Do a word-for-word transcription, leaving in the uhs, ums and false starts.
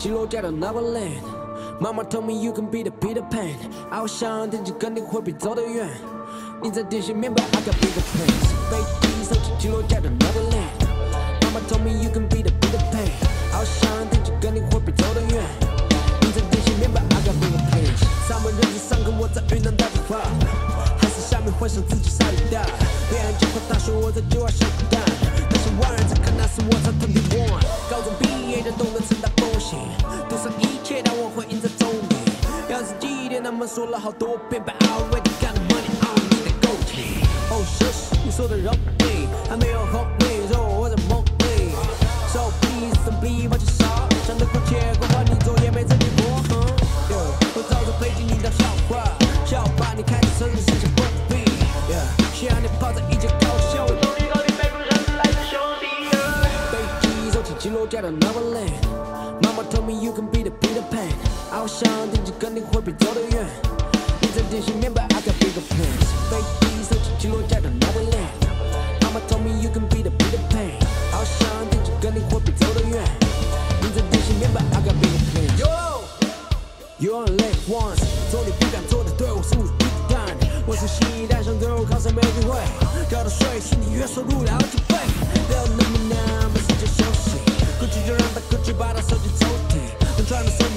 起落架的 Neverland。妈妈 told me you can be the Peter Pan， 翱翔天际肯定会比走得远。你在电线面包 I got bigger plans。飞机收起起落架的 Neverland。妈妈 told me you can be the Peter Pan， 翱翔天际肯定会比走得远。你在电线面包 I got bigger plans。上门人质上课我在云南大理发，还是下面幻想自己杀一大。别人讲话大说我在计划生蛋，但是万人在看那是我才twenty one。高中毕业就懂得承担风险，赌上一切但我会赢在终点。要是几点他们说了好多遍 ，But I already got the money on me 的够钱。哦，是你说的容易，还没有红利，说我在梦里。So please don't be 我介绍，想得过且过，换你做也没这结果。我照着背景你当笑话，笑话你开始承认事情不必。需要你泡在一间高校。我懂你到底背负上是来自兄弟。飞机收起起落架的 Neverland。妈妈 told me you can be the Peter Pan， 翱翔天际肯定会比走得远。你在电信面包 I got bigger plans。飞机收起起落架的 Neverland。妈妈 told me you can be the Peter Pan， 翱翔天际肯定会比走得远。你在电信面包 I got bigger plans。You only live once， 做你不敢做的，对我肆无忌惮。我是新一代，想对我靠山没机会，交的税是你月收入的好几倍。不要那么难，没时间休息，过去就让它过去，把它收进抽屉。能穿的手